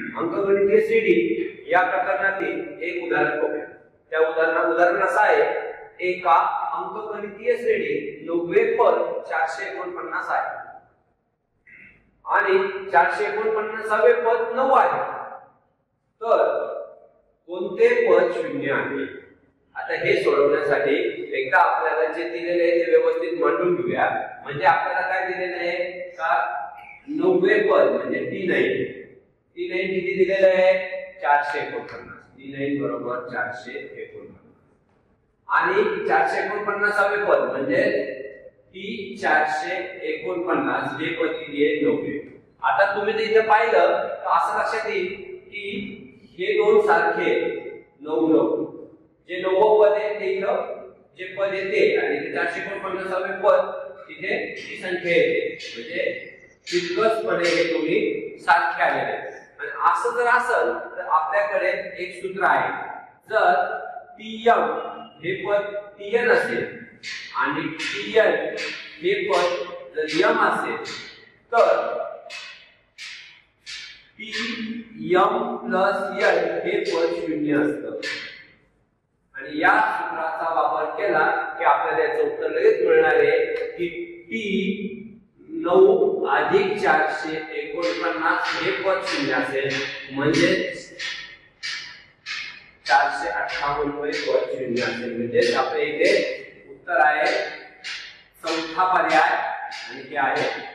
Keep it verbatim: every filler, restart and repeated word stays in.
अंकगणितीय श्रेणी या प्रकरणातील एक उदाहरण बघूया। त्या उदाहरण उदाहरण असं आहे, एका अंकगणितीय श्रेणी नव्वद पद चारशे एकोणपन्नास आहे आणि चारशे एकोणपन्नासावे पद नऊ आहे, तर कोणते पद शून्य आहे? आता हे सोडवण्यासाठी एकदा आपल्याला जे दिलेले आहे ते व्यवस्थित मांडून घेऊया। म्हणजे आपल्याला काय दिलेलं आहे का नव्वद पद म्हणजे टी नाइन टी नाइन किती दिलेलं आहे चारशे एकोणपन्नास, टी नाइन बरोबर चारशे एकोणपन्नास आणि चारशे एकोणपन्नासावे पद म्हणजे टी चारशे एकोणपन्नास हे पद किती आहे नव्वद। आता तुम्ही जर इथे पाहिलं तर असं लक्षात येईल की हे दोन सारखे नऊ नऊ जे नववं पद आहे ते इथं जे पद येते आणि ते चारशे एकोणपन्नासावे पद तिथे ती संख्या येते, म्हणजे तितकंचपणे हे तुम्ही सारखे आलेले आहेत। आणि असं जर असेल तर आपल्याकडे एक सूत्र आहे, जर टीएम हे पद टीएन असेल आणि टीएन हे पद जर एम असेल तर टीएम प्लस एन हे पद शून्य असतं। आणि या सूत्राचा वापर केला की आपल्याला याचं उत्तर लगेच मिळणार आहे की टी नऊ अधिक चारशे एकोणपन्नास हे पद शून्य असेल, म्हणजे चारशे अठ्ठावन्न हे पद शून्य असेल। म्हणजे आपल्या इथे उत्तर आहे चौथा पर्याय आणि हे आहे